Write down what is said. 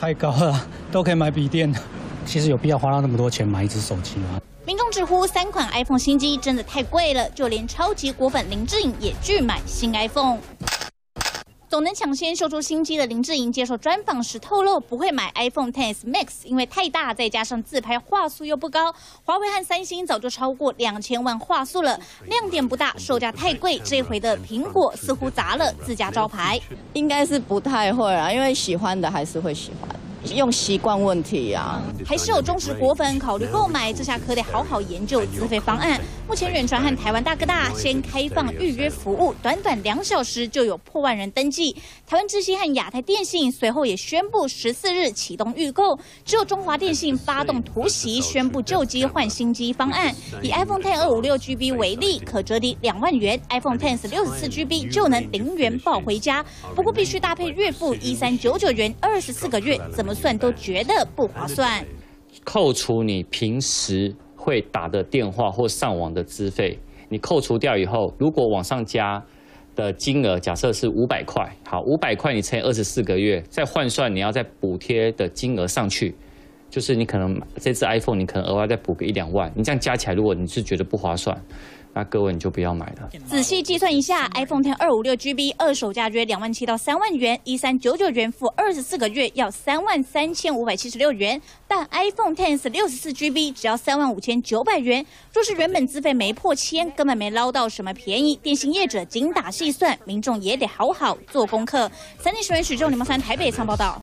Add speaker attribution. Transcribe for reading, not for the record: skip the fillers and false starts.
Speaker 1: 太高了，都可以买笔电。其实有必要花到那么多钱买一只手机吗？
Speaker 2: 民众直呼3款 iPhone 新机真的太贵了，就连超级果粉林志颖也拒买新 iPhone。总能抢先秀出新机的林志颖接受专访时透露，不会买 iPhone XS Max， 因为太大，再加上自拍画素又不高。华为和三星早就超过2000万画素了，亮点不大，售价太贵。这回的苹果似乎砸了自家招牌，
Speaker 3: 应该是不太会啊，因为喜欢的还是会喜欢。 用习惯问题啊，
Speaker 2: 还是有忠实果粉考虑购买，这下可得好好研究资费方案。目前远传和台湾大哥大先开放预约服务，短短2小时就有破万人登记。台湾之星和亚太电信随后也宣布14日启动预购，只有中华电信发动突袭，宣布旧机换新机方案。以 iPhone X 256GB 为例，可折抵2万元 ，iPhone X 64GB 就能0元抱回家。不过必须搭配月付1399元，24个月，怎么算都觉得不划算。
Speaker 4: 扣除你平时会打的电话或上网的资费，你扣除掉以后，如果往上加的金额假设是500块，好，500块你乘以24个月，再换算你要再补贴的金额上去，就是你可能这支 iPhone 你可能额外再补个1、2万，你这样加起来，如果你是觉得不划算，那各位你就不要买了。
Speaker 2: 仔细计算一下 ，iPhone X 256GB 二手价约2万7到3万元，1399元付24个月要33576元，但 iPhone X 64GB 只要35900元。若是原本资费没破千，根本没捞到什么便宜。电信业者精打细算，民众也得好好做功课。3立新闻许仲、林茂山台北仓报道。